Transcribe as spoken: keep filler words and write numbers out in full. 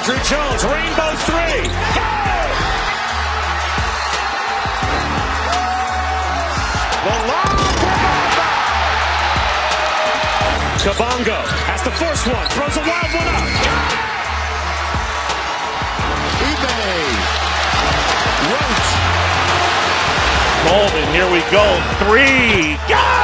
Andrew Jones, rainbow three. Good! The long Kabongo has to force one, throws a wild one up. eBay. Roach. Golden, here we go. Three. Got